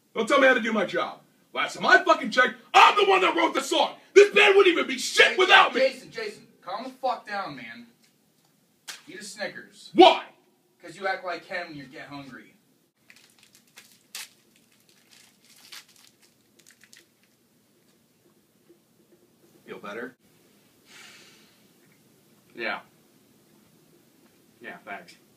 Don't tell me how to do my job. Last time I fucking checked, I'm the one that wrote the song. This band wouldn't even be shit without me. Jason, calm the fuck down, man. Eat a Snickers. Why? Because you act like Ken when you get hungry. Feel better? Yeah. Yeah, thanks.